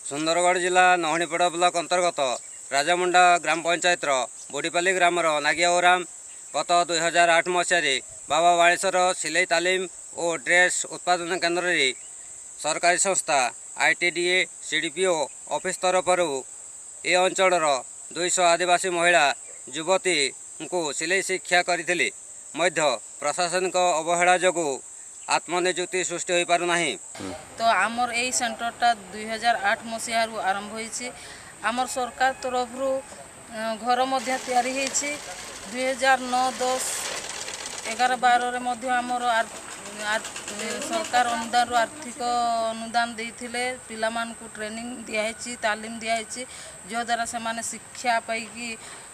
सुंदरगढ़ जिला नहणीपड़ा ब्लॉक अंतर्गत राजामुंडा ग्राम पंचायत बोडीपाली ग्रामर नागिया ओराम गत 2008 मसीह बाबा बाणेश्वर सिलाई तालीम और ड्रेस उत्पादन केन्द्र रे सरकारी संस्था आईटीडीए सीडीपीओ ऑफिस तरफ ए अंचल 200 आदिवासी महिला युवती को सिलाई शिक्षा करथिले मध्य प्रशासनिक अवहेला जगु आत्मनियुक्ति सृष्टि हो पारु नाही। तो आमर ए सेंटरटा 2008 मसीह आरंभ होईछि। आमर सरकार तरफ घर मध्य तैयारी होईछि। 2009-10 11-12 रे मध्य आमर सरकार अनुदान आर्थिक अनुदान देइथिले पिला मान को ट्रेनिंग दियाहिछि तालीम दियाहिछि जो द्वारा से माने शिक्षा पाइकी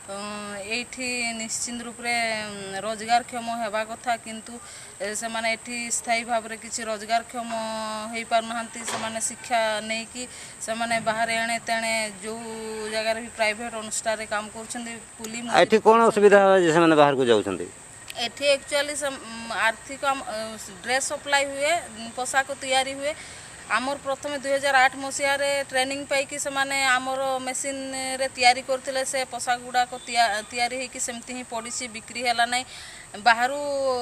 एठी निश्चित रूप रे रोजगारक्षम हेबा कथा किंतु से माने एठी स्थायी भाव रे किछि रोजगारक्षम हेई पार नहंती से माने शिक्षा नै कि से माने बाहर एणे तेणे जो जगह रे भी प्राइवेट अनुष्ठान रे काम करछन्ती पुली एठी कोन असुविधा जे से माने बाहर को जाउछन्ती। एठी एक्चुअली आर्थिक ड्रेस सप्लाई हुए पोशाक तैयारी हुए। आमर प्रथम 2008 मसीह रे ट्रेनिंग पाई कि से माने आमर मशीन रे तैयारी करथिले से पोशाक गुडा को तैयारी हे कि सेमती ही पड़िसी बिक्री हैला नै बाहरु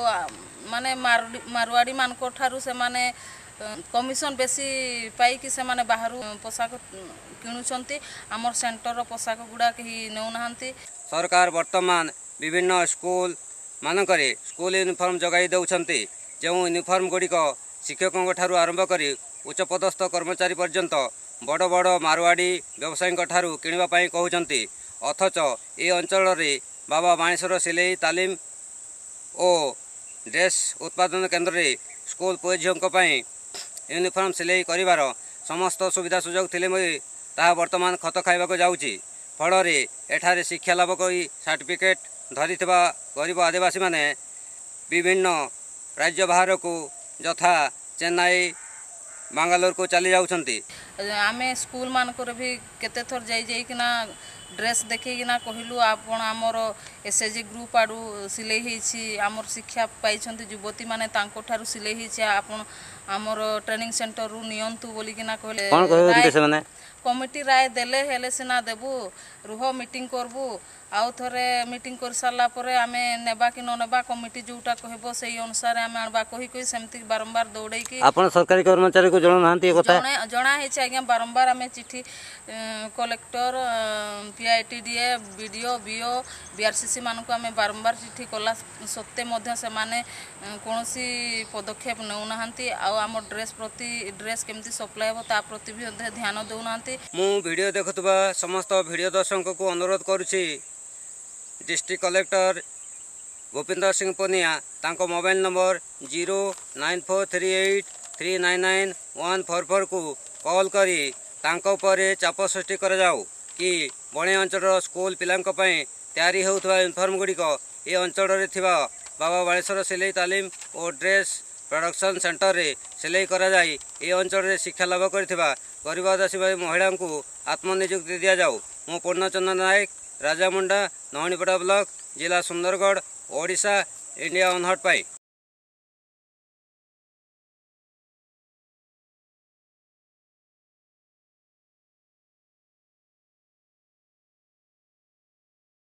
माने मारवाड़ी मान को ठारू से माने कमिशन बेसी पाई कि से माने बाहरु पोशाक किनुचंती आमर सेंटर रो पोशाक गुडा कही नौ नहंती। सरकार वर्तमान विभिन्न स्कूल मानकरे स्कूल यूनिफॉर्म जगाई दउछन्ती जो यूनिफॉर्म गुड़िक शिक्षकों ठारू आरंभ करी उच्चपदस्थ कर्मचारी पर्यंत बड़ बड़ मारवाड़ी व्यवसायी ठारू किनिबा पई कहउछन्ती अथच ए अंचल रे बाबा बाणेश्वर सिलाई तालीम और ड्रेस उत्पादन केन्द्र रे स्कूल पुओ झियों पई यूनिफॉर्म सिलाई करिवार समस्त सुविधा सुजोग थिले मै ता वर्तमान खत खाइबा को जाउची फल रे एठारे शिक्षा लाभ करी सर्टिफिकेट धरी गरीब आदिवासी माने विभिन्न राज्य बाहर को यथा चेन्नई बांगालोर को चली जाउछन्ती। आमे स्कूल मान को भी केते थर जाई किना ड्रेस देखि किना कहिलु आपण हमर एसएजी ग्रुप आडू सिलाई हेछि हमर शिक्षा पाइछन्ती युवती माने तांको ठारू सिलाई हेछि आपण हमर ट्रेनिंग सेंटर रु नियंतु बोली किना कहले कोन कहउछन्ती से माने कमिटी राय देले हेले सिना देबू रुह मीटिंग करबू आउ थरे मीटिंग कर साला परे आमे नेबा कि न नेबा कमिटी जोटा कहबो सेही अनुसार आमे अनबा कहि सेमती बारंबार दौड़ै कि आपण सरकारी कर्मचारी को जणो नांती ए कथा जणा हेछि आज्ञा बारंबार आमे चिठी collector PITDA BDO BO BRCC मान को आमे बारंबार चिठी कला सत्ते मध्य से माने कोनोसी पदक्षेप नउ नांती आ हमर ड्रेस केमती सप्लाई हो ता प्रति भी ध्यान दउ नांती। मु वीडियो देखुतबा समस्त वीडियो दर्शक को अनुरोध करूछि डिस्ट्रिक्ट कलेक्टर भूपिंदर सिंह पनिया तांको मोबाइल नंबर 09438399144 को कॉल करी तांको परे चाप सृष्टि कर जाऊ कि बणे अंचल स्कूल पिलांक पई तैयारी होउथबा यूनिफॉर्म गुडी को ए अंचल रे थिबा बाबा बाणेश्वर सिलाई तालीम और ड्रेस प्रोडक्शन सेंटर रे सिलाई करा जाई ए अंचल रे शिक्षा लाभ करथिबा गरीब आदिवासी महिला को आत्मनियुक्ति दिया जाऊ। मु पूर्णचंद्र नायक राजामुंडा नहणीपड़ा ब्लॉक जिला सुंदरगढ़ ओडिशा इंडिया अनहट पाई।